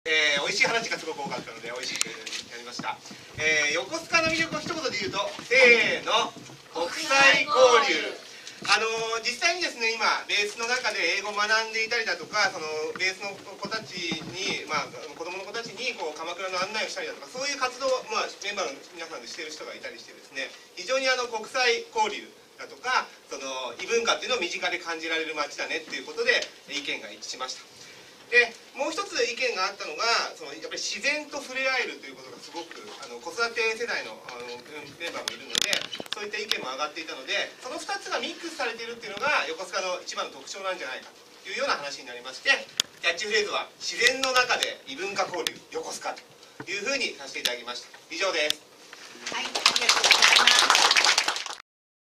美味しい話がすごく多かったので美味しいというふうにやりました。横須賀の魅力を一言で言うと、せーの、国際交流。実際にですね、今ベースの中で英語を学んでいたりだとか、そのベースの子たちに、子供の子たちにこう鎌倉の案内をしたりだとか、そういう活動を、メンバーの皆さんでしている人がいたりしてですね、非常に国際交流だとか、その異文化っていうのを身近で感じられる街だねっていうことで意見が一致しました。でもう一つ意見があったのが、やっぱり自然と触れ合えるということがすごく子育て世代のメンバーもいるので、そういった意見も上がっていたので、その2つがミックスされているっていうのが横須賀の一番の特徴なんじゃないかというような話になりまして、キャッチフレーズは自然の中で異文化交流横須賀というふうにさせていただきました。以上です。